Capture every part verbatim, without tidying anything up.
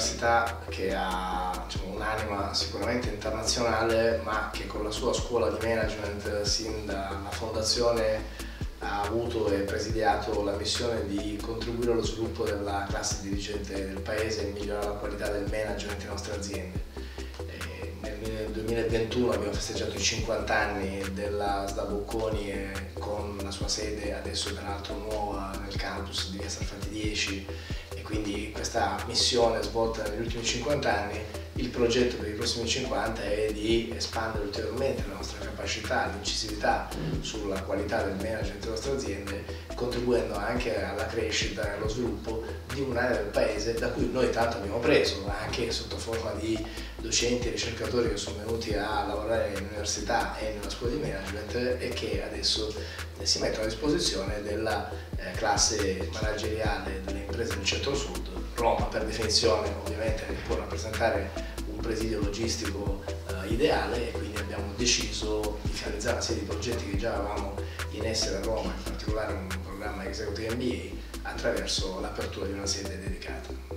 un'università che ha, diciamo, un'anima sicuramente internazionale, ma che con la sua scuola di management sin dalla fondazione ha avuto e presidiato la missione di contribuire allo sviluppo della classe dirigente del paese e migliorare la qualità del management delle nostre aziende. E nel duemilaventuno abbiamo festeggiato i cinquanta anni della S D A Bocconi con la sua sede adesso peraltro nuova nel campus di via Sarfatti dieci, e quindi questa missione svolta negli ultimi cinquanta anni. Il progetto per i prossimi cinquanta è di espandere ulteriormente la nostra capacità, l'incisività sulla qualità del management delle nostre aziende, contribuendo anche alla crescita e allo sviluppo di un'area del paese da cui noi tanto abbiamo preso, anche sotto forma di docenti e ricercatori che sono venuti a lavorare in università e nella scuola di management e che adesso si mettono a disposizione della eh, classe manageriale delle imprese del centro-sud. Roma, per definizione, ovviamente può rappresentare un presidio logistico eh, ideale, e quindi abbiamo deciso di finalizzare una serie di progetti che già avevamo in essere a Roma, in particolare un programma Executive M B A, attraverso l'apertura di una sede dedicata.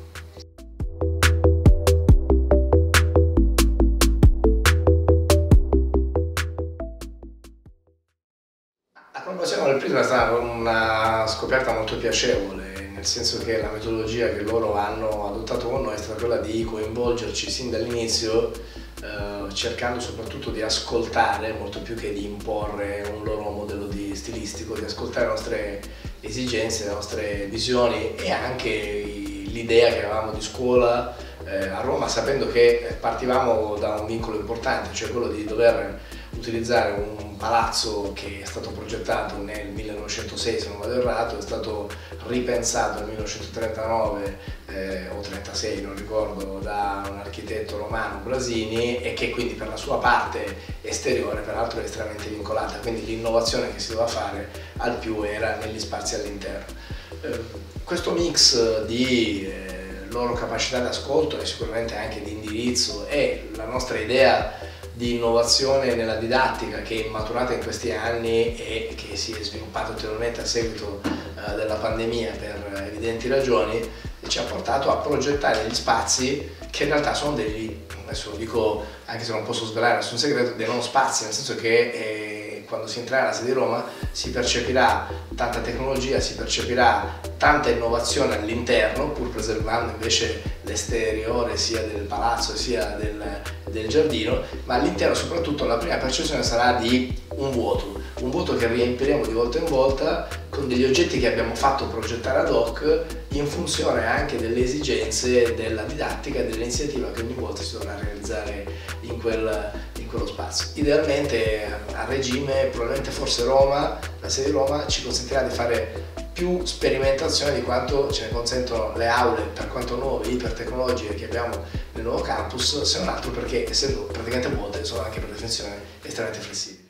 La collaborazione con il Prisma è stata una scoperta molto piacevole, nel senso che la metodologia che loro hanno adottato con noi è stata quella di coinvolgerci sin dall'inizio, eh, cercando soprattutto di ascoltare, molto più che di imporre un loro modello di stilistico, di ascoltare le nostre esigenze, le nostre visioni e anche l'idea che avevamo di scuola eh, a Roma, sapendo che partivamo da un vincolo importante, cioè quello di dover utilizzare un palazzo che è stato progettato nel millenovecentosei, se non vado errato, è stato ripensato nel millenovecentotrentanove eh, o trentasei, non ricordo, da un architetto romano, Brasini, e che quindi per la sua parte esteriore peraltro è estremamente vincolata, quindi l'innovazione che si doveva fare al più era negli spazi all'interno. Eh, questo mix di eh, loro capacità di ascolto e sicuramente anche di indirizzo e la nostra idea di innovazione nella didattica che è maturata in questi anni e che si è sviluppata ulteriormente a seguito eh, della pandemia per evidenti ragioni, ci ha portato a progettare degli spazi che in realtà sono degli, adesso lo dico anche se non posso svelare nessun segreto, dei non spazi, nel senso che eh, quando si entrerà nella sede di Roma si percepirà tanta tecnologia, si percepirà tanta innovazione all'interno, pur preservando invece l'esteriore sia del palazzo sia del, del giardino, ma all'interno soprattutto la prima percezione sarà di un vuoto, un vuoto che riempiremo di volta in volta con degli oggetti che abbiamo fatto progettare ad hoc in funzione anche delle esigenze della didattica e dell'iniziativa che ogni volta si dovrà realizzare in, quel, in quello spazio. Idealmente a regime, probabilmente forse Roma, la sede di Roma ci consentirà di fare più sperimentazione di quanto ce ne consentono le aule, per quanto nuove, ipertecnologiche che abbiamo nel nuovo campus, se non altro perché essendo praticamente vuote sono anche per definizione estremamente flessibili.